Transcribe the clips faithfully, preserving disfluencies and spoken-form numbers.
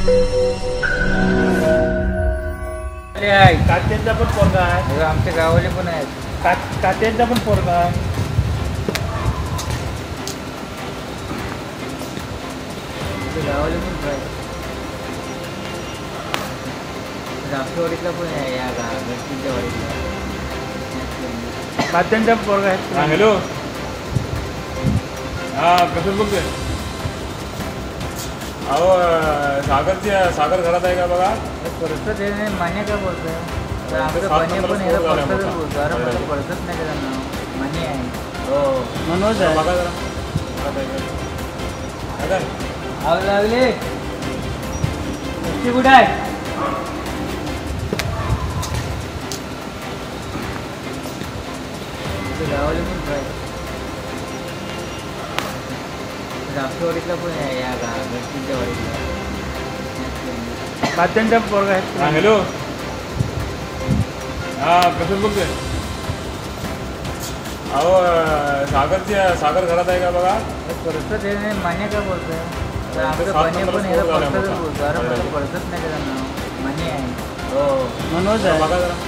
कात्यांचा पण पोरगा आहे, आमच्या गावाले पण आहेत. कात्यांचा पण पोरगा आहे. गावाले पण काय राष्ट्रवाडीतला पण आहे, या गणपतीच्या वाडीतला कात्यांचा पोरगा आहे. हॅलो, हा कसं बोलतोय? अहो सागरची सागर घरात आहे का बघा? परसत हे नाही मान्य का बोलतोय? तर आमचं बने पण याला परसतच बोलतो. अरे मला परसत नाही का नाव मान्य आहे. हो मनोज आहे. बघा जरा बघा. आग लागली कुठे आहे? गावाला पण काय राष्ट्रवाडीतला पण आहे, या गणपतीच्या वाडीतला कात्यांचा पोरगा आहे. हा हॅलो, हा कसं बोलतोय? अहो सागरची सागर घरात आहे का बघा? परसत हे नाही मान्य का बोलतोय? तर आमचं बने पण याला परसतच बोलतो. अरे मला परसत नाही का नाव मान्य आहे. हो मनोज आहे. बघा जरा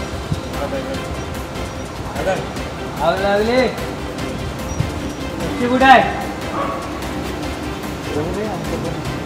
बघा. आग लागली कुठे आहे? आमचं पण